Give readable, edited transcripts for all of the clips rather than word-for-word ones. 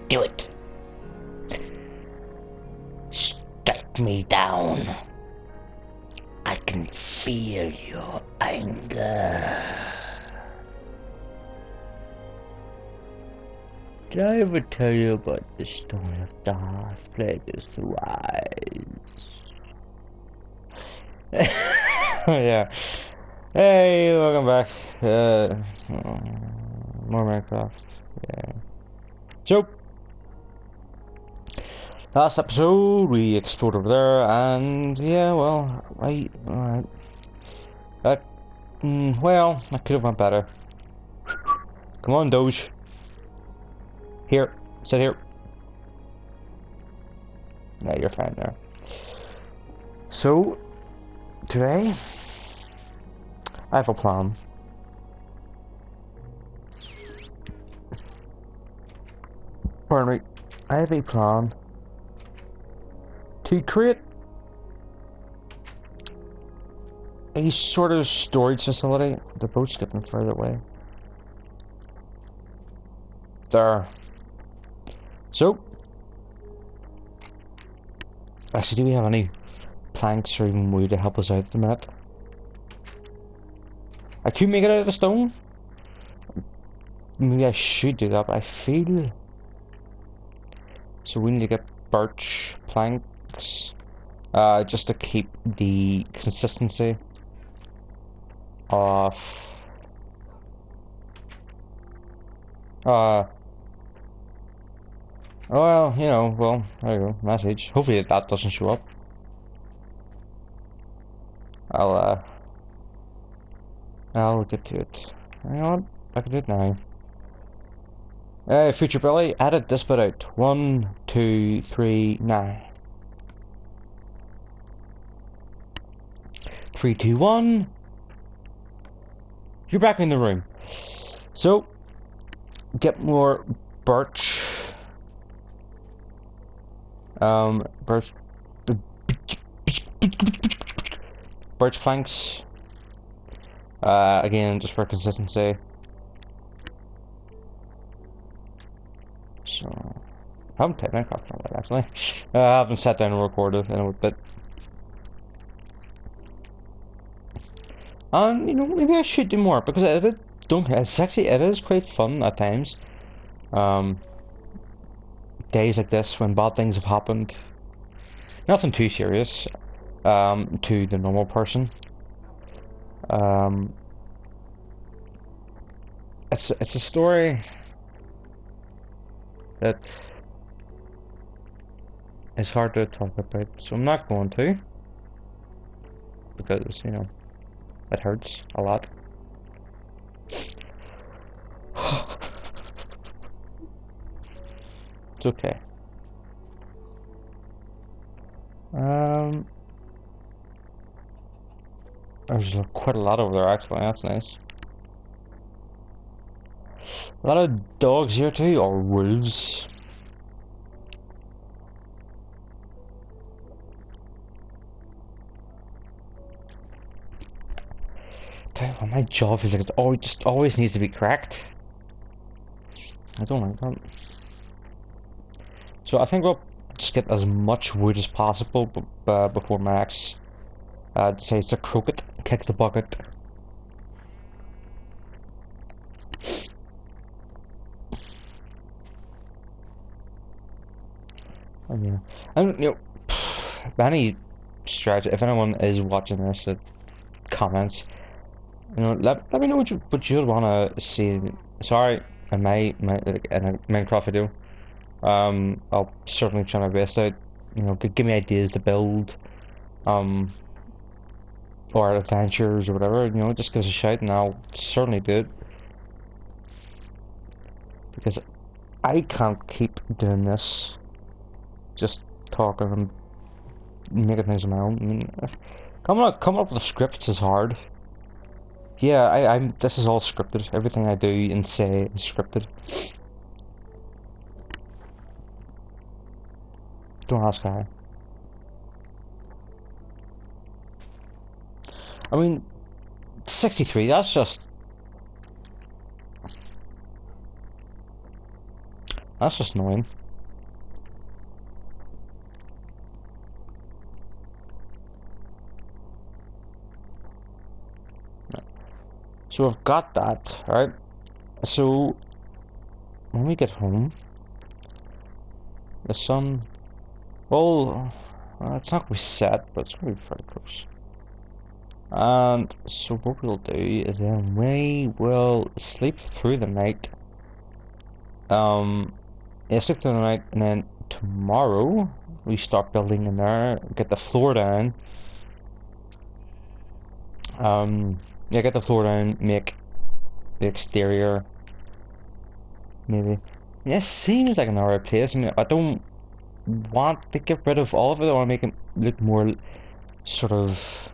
Do it. Strike me down. I can feel your anger. Did I ever tell you about the story of Darth Plagueis the Wise? Yeah. Hey, welcome back. More Minecraft. Yeah. So, last episode we explored over there, and yeah, well, alright. Well, I could have went better. Come on, Doge. Here, sit here. Yeah, you're fine there. So, today, I have a plan. Pardon me. I have a plan to create a sort of storage facility. The boat's getting further away. There. So, actually, do we have any planks or even wood to help us out at the minute? I could make it out of the stone. Maybe I should do that, but I feel... So we need to get birch planks, just to keep the consistency of... well, you know, well, there you go, message. Hopefully that doesn't show up. I'll get to it. You know what? I can do it now. Future Billy, edit this bit out. 1, 2, 3, 9. 3, 2, 1. You're back in the room. So, get more birch. Birch planks. Again, just for consistency. So, I haven't played Minecraft in a while, actually. I haven't sat down and recorded in a bit. And, you know, maybe I should do more, because it is quite fun at times. Days like this, when bad things have happened. Nothing too serious, to the normal person. It's a story that is hard to talk about, so I'm not going to, because, you know, it hurts a lot. It's okay. There's quite a lot over there, actually. That's nice. A lot of dogs here too, or wolves. Tell you what, my jaw feels like it just always needs to be cracked. I don't like that. So I think we'll just get as much wood as possible before Max decides to croak it, kick the bucket. And yeah, and you know, any strategy. If anyone is watching this, comments, you know, let me know what you'd want to see. Sorry, in in a Minecraft video. I'll certainly try my best out. You know, give me ideas to build, or adventures or whatever. You know, just give us a shout, and I'll certainly do it. Because I can't keep doing this. Just talking and making things on my own. I mean, coming up with scripts is hard. Yeah, this is all scripted. Everything I do and say is scripted. Don't ask how. I mean, 63, that's just annoying. So I've got that, right? So when we get home, the sun, well, it's not gonna be set, but it's gonna be very close. And so what we'll do is then we will sleep through the night. Yeah, sleep through the night, and then tomorrow we start building in there, get the floor down. Yeah, get the floor down, make the exterior, maybe. Yeah, it seems like an alright place. I mean, I don't want to get rid of all of it. I want to make it look more sort of,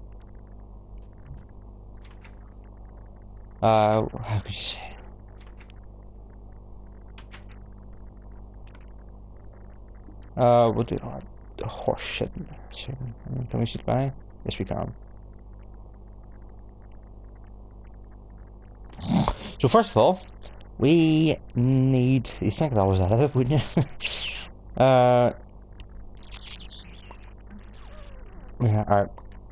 how could you say? We'll do horse shit. Can we sit by? Yes, we can. So first of all, we need. You think that was out of it, wouldn't you? Yeah. All right.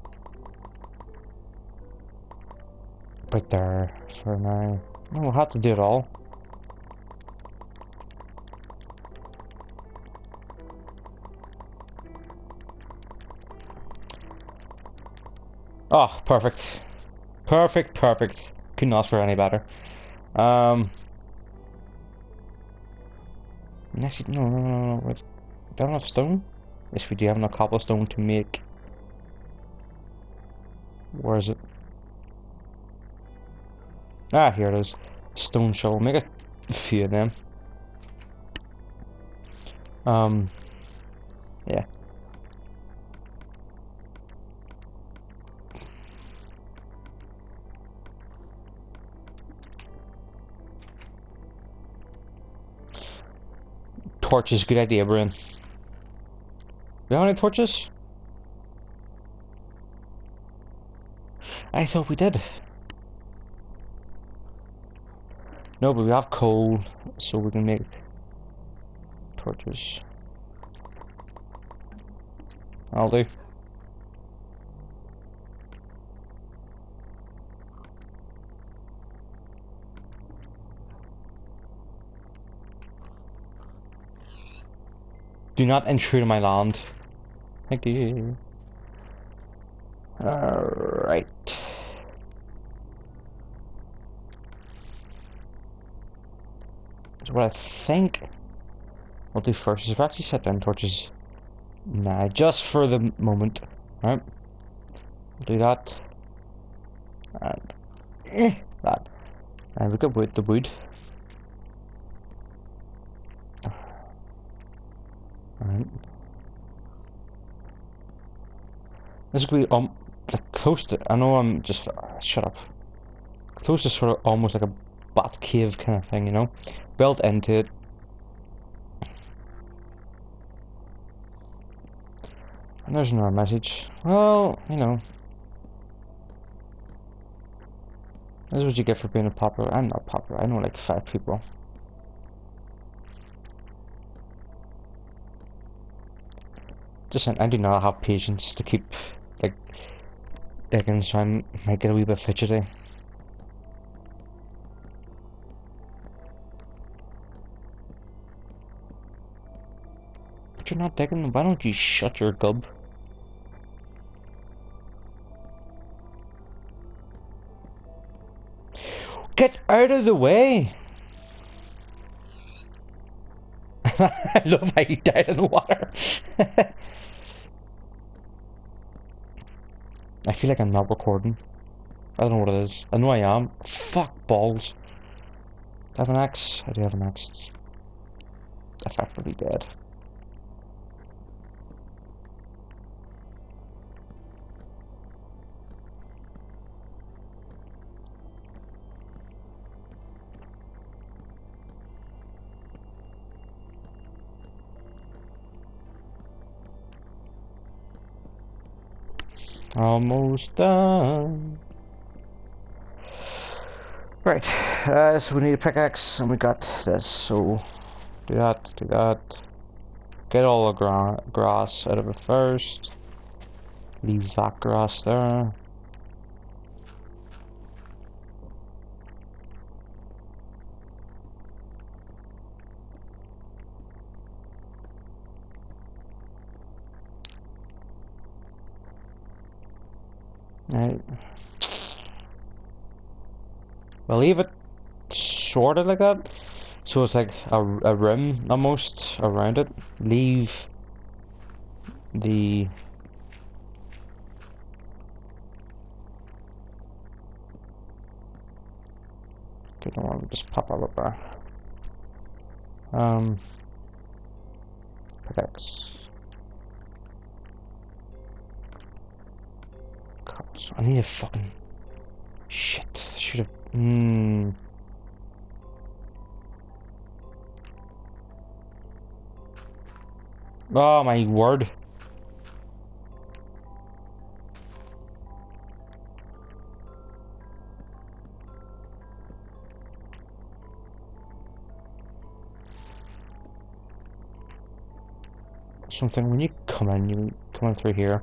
Right there for now. No, we'll have to do it all. Oh, perfect. Perfect, perfect. Couldn't ask for any better. Actually, no. Wait. Do I have enough stone? Yes, we do have enough cobblestone to make. Where is it? Ah, here it is. Stone shovel. Make a few of them. Yeah. Torches, good idea, Brian. We have any torches? I thought we did. No, but we have coal, so we can make torches. I'll do. Do not intrude on my land. Thank you. Alright. So what I think I'll do first is I've actually set down torches now, just for the moment. Alright. We'll do that. And that. And look at the wood. Alright. This will be like close to. I know I'm just shut up. Close to sort of almost like a bat cave kind of thing, you know, built into it. And there's another message. Well, you know, this is what you get for being a popular. I'm not popular. I know like 5 people. Just I do not have patience to keep like digging, so I might get a wee bit fidgety. But you're not digging. Why don't you shut your gub? Get out of the way! I love how you died in the water. I feel like I'm not recording. I don't know what it is. I know I am. Fuck balls. Do I have an axe? I do have an axe. It's effectively dead. Almost done. Right, so we need a pickaxe, and we got this, so do that. Get all the grass out of it first. Leave that grass there. Right. We'll leave it sort of like that. So it's like a rim almost around it. Leave the okay, don't want to just pop up there. Protects. God, I need a fucking shit. Should have. Oh my word. Something when you come in through here.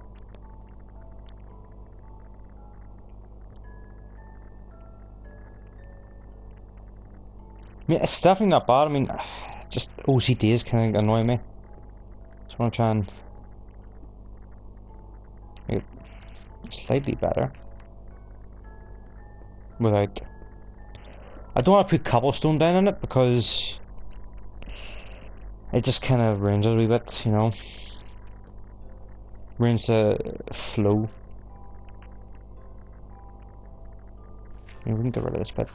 I mean, it's definitely not bad. I mean, just OCDs kind of annoy me. So I'm trying to make it slightly better. Without... I don't want to put cobblestone down in it because it just kind of ruins it a wee bit, you know? Ruins the flow. I mean, we can get rid of this bit.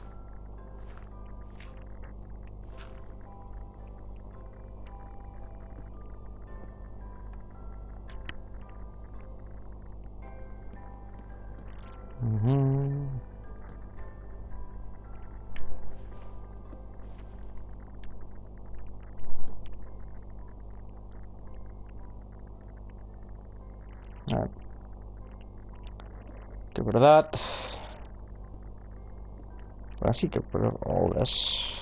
Alright. Get rid of that. We'll actually get rid of all this.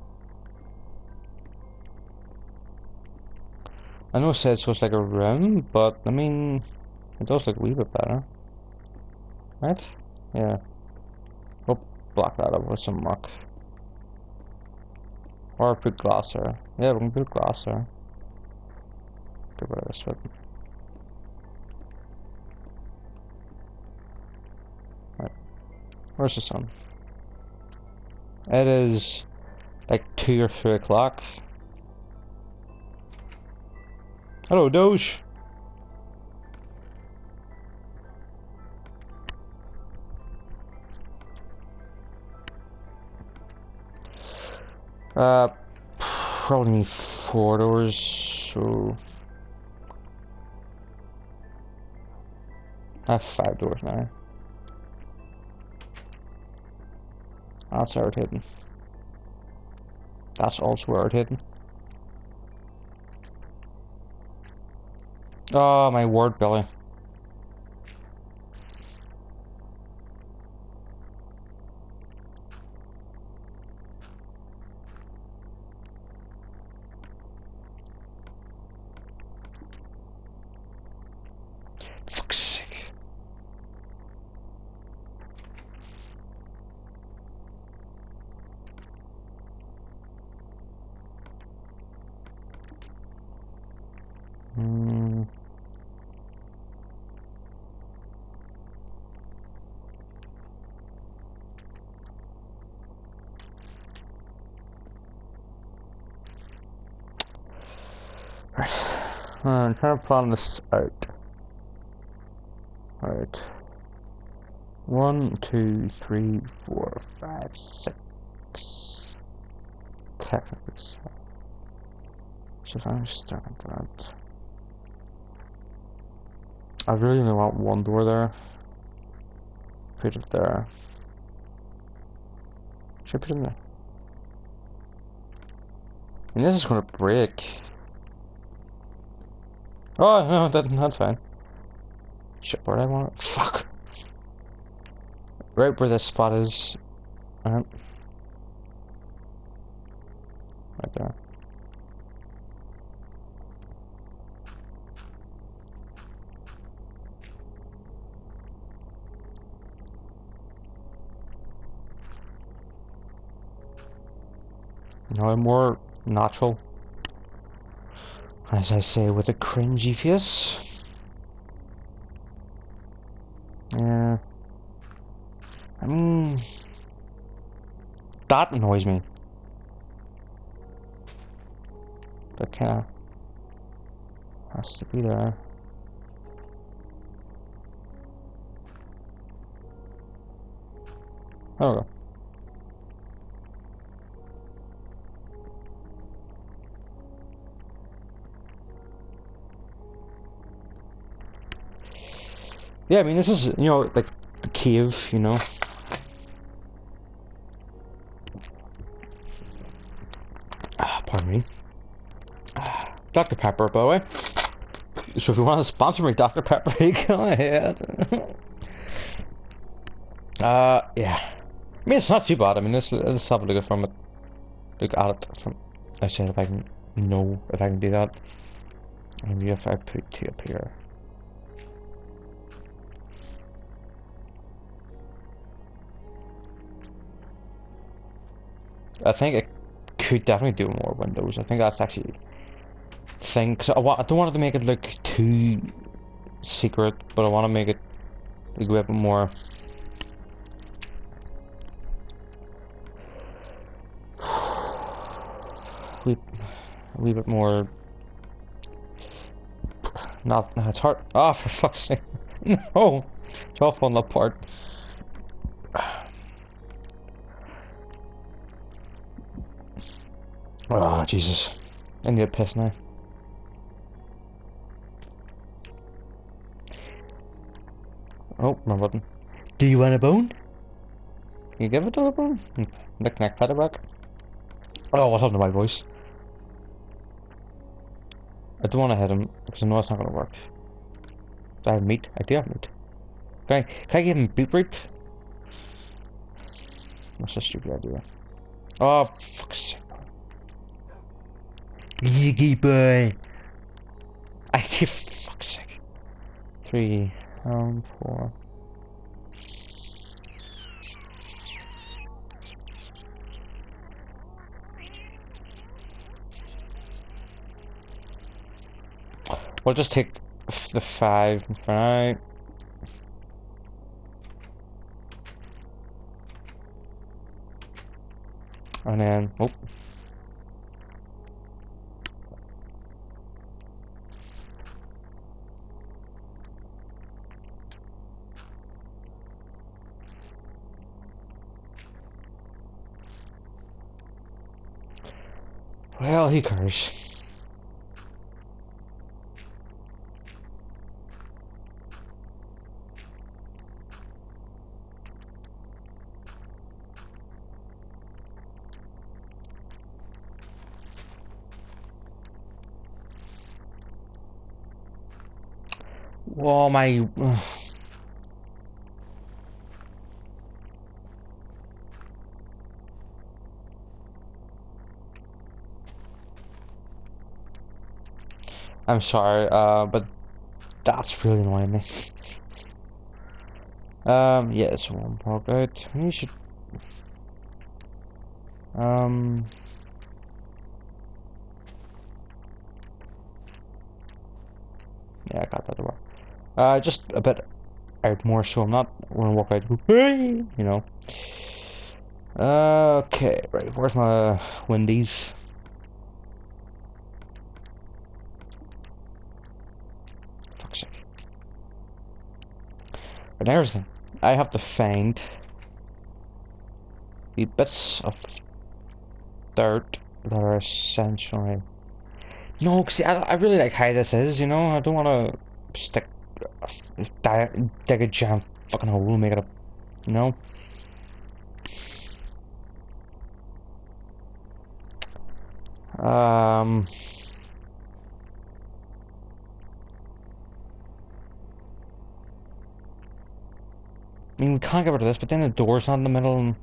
I know it said so it's like a rim, but I mean, it does look a wee bit better. Right? Yeah. We'll block that up with some muck. Or put glass there. Yeah, we can put glass there. Get rid of this bit. Right. Where's the sun? It is like 2 or 3 o'clock. Hello, Doge. Probably need 4 doors, so I have 5 doors now. That's irritating. That's also irritating. Oh my word, Billy. Fuck's sake. Right. I'm trying to plan this out. Right. 1, 2, 3, 4, 5, 6. Technically, so if I'm starting that, I really only want 1 door there. Put it there. Should I put it in there? I mean, this is gonna break. Oh no, that's fine. Shit, where do I want it? Fuck. Right where this spot is. Right there. No, more natural. As I say, with a cringy face. Yeah. I mean, that annoys me. But kinda has to be there. There we go. Yeah, I mean, this is, you know, like the cave, you know. Pardon me. Dr. Pepper, by the way. So if you want to sponsor me, Dr. Pepper, go ahead. Yeah. I mean, it's not too bad. I mean, let's have a look from it. Look at it from. I said if I can know if I can do that. Maybe if I put two up here. I think it could definitely do more windows. I think that's actually the thing. Cause I don't want it to make it look too secret, but I want to make it look a bit more. A wee bit more. Not. It's hard. Oh, for fuck's sake! No, it's all falling apart. Oh, Jesus. I need a piss now. Oh, my button. Do you want a bone? Can you give it to a bone? Knick knack paddywhack. Oh, what happened to my voice? I don't want to hit him because I know it's not going to work. Do I have meat? I do have meat. Can I give him beep beep? That's a stupid idea. Oh, fuck's sake. Yiggy boy. I give fuck's sake. 3, 4. We'll just take the 5 for now. And then, oh. Well, who cares? Oh my. I'm sorry, but that's really annoying me. Yeah, this one pop out. We should. Yeah, I got that one. Just a bit out more, so I'm not gonna walk out. You know. Okay, right. Where's my Wendy's? Fuck's sake. But there's the thing. I have to find the bits of dirt that are essentially. No, cause I really like how this is. You know, I don't want to stick, dig a giant fucking hole and make it up. You know. I mean, we can't get rid of this, but then the door's not in the middle and...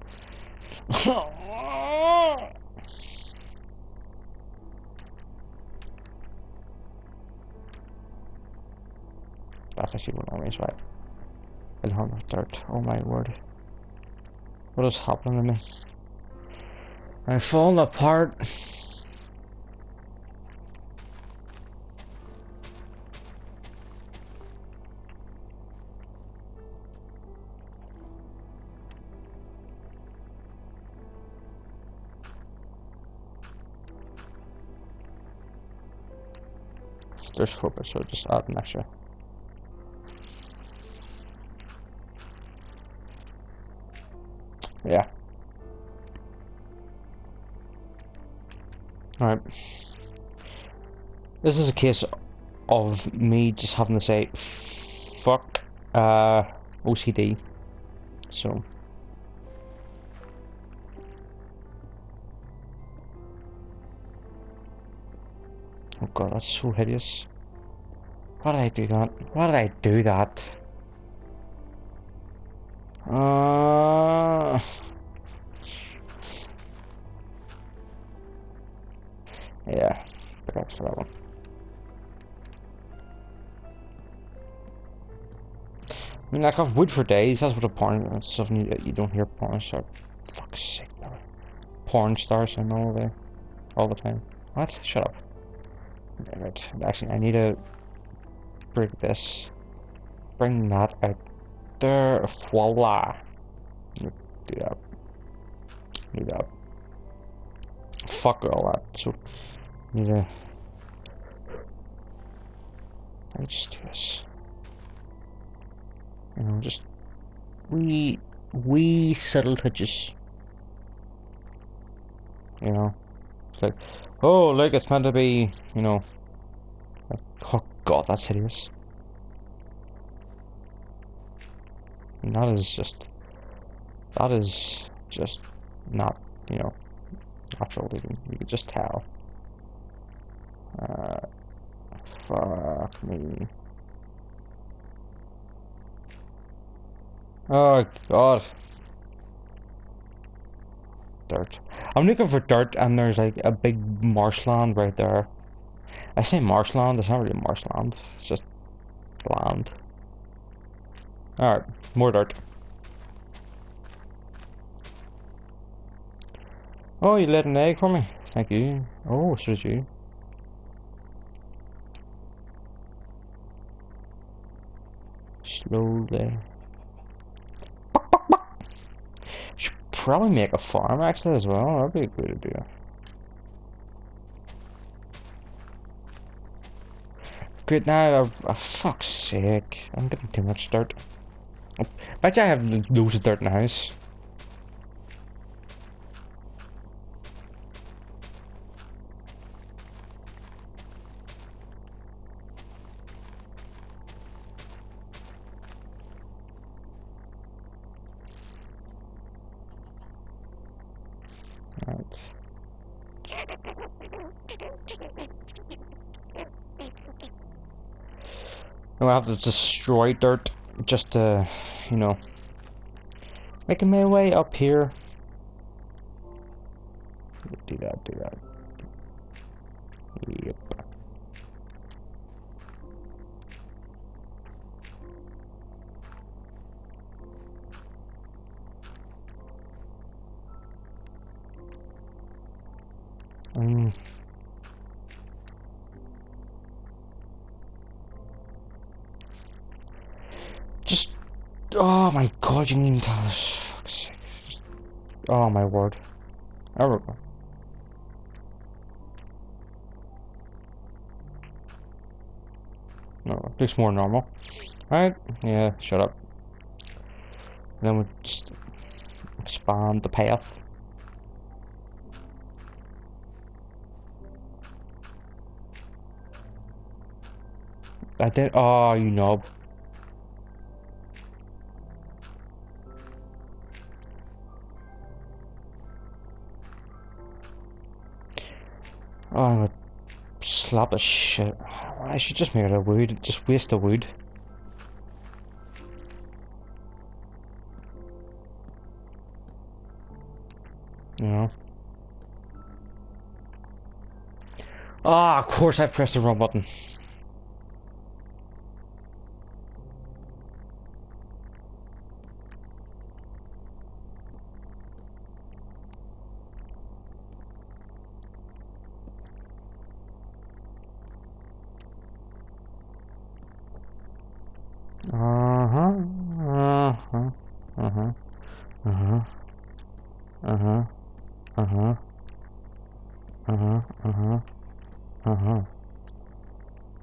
That's actually what I mean, right? It's hard with dirt. Oh my word. What is happening to me? I'm falling apart. there's 4 bits, so just add an extra. Yeah. Alright. This is a case of me just having to say fuck OCD. So oh god, that's so hideous. Why did I do that? Why did I do that? Yeah, perhaps for that one. I mean, like, I've wood for days, that's what a porn and stuff, and you don't hear porn star. Fuck's sake, no. Porn stars and all the time. What? Shut up. Right. Actually, I need to break this. Bring that out there. Voila. Do that. Do that. Fuck all that. So, need to. Let me just do this. You know, just wee subtle touches. You know, it's like, oh, look, it's meant to be, you know. Like, oh god, that's hideous. And that is just not, you know, natural. You can just tell. Fuck me. Oh god. Dirt. I'm looking for dirt and there's like a big marshland right there. I say marshland, it's not really marshland. It's just land. Alright, more dirt. Oh, you laid an egg for me. Thank you. Oh, so did you. Slowly. Should probably make a farm actually as well. That'd be a good idea. Good now. Fuck's sake! I'm getting too much dirt. I bet you I have loads of dirt in the house. Right. I have to destroy dirt just to, you know, making my way up here. Do that, do that. Yep. Just, oh my god, you need to tell us. Fuck's sake. Just, oh my word. There we go. No, it looks more normal. Right? Yeah, shut up. And then we just expand the path. I did. Oh, you knob. Oh, I'm gonna slap the shit. I should just make it a wood. Just waste the wood. You know. Ah, of course I've pressed the wrong button.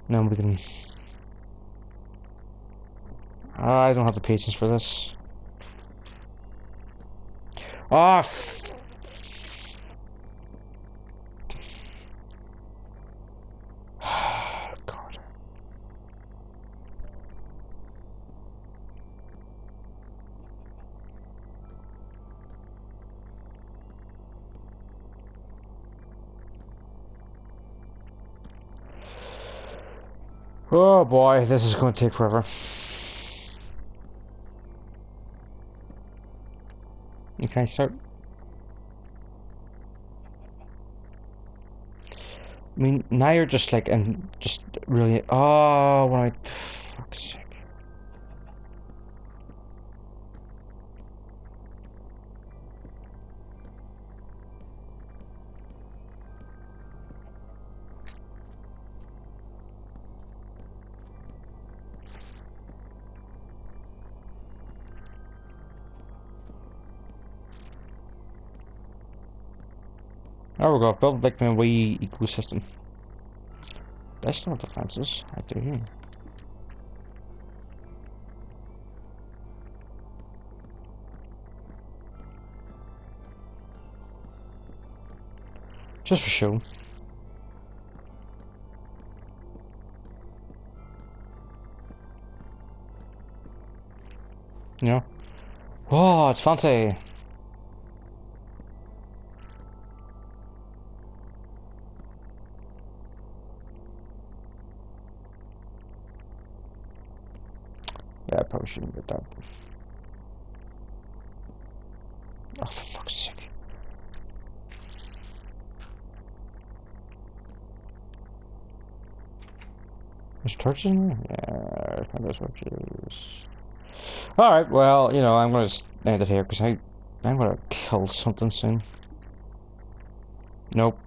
Then we can... I don't have the patience for this. Ah, God. Oh boy, this is going to take forever. Okay, start. I mean, now you're just like, and just really. Oh, what? Fuck's sake. There we go. Build like my wee ecosystem. Best on defenses. I do. Just for show. Yeah. Oh, it's fancy. Yeah, I probably shouldn't get that. Oh, for fuck's sake. There's torches in there? Yeah, I found those torches. Alright, well, you know, I'm gonna end it here because I'm gonna kill something soon. Nope.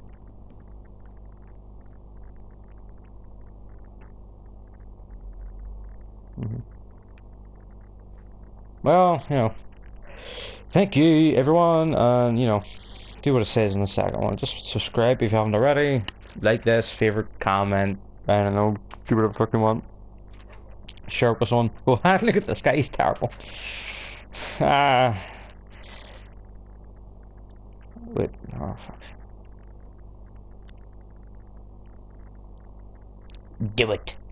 Well, you know, thank you, everyone, and, you know, do what it says in the second one. Just subscribe if you haven't already. Like this, favorite, comment, I don't know, do whatever the fuck you want. Share with someone. Oh, look at this guy, he's terrible. Ah. Wait, oh, fuck. Do it.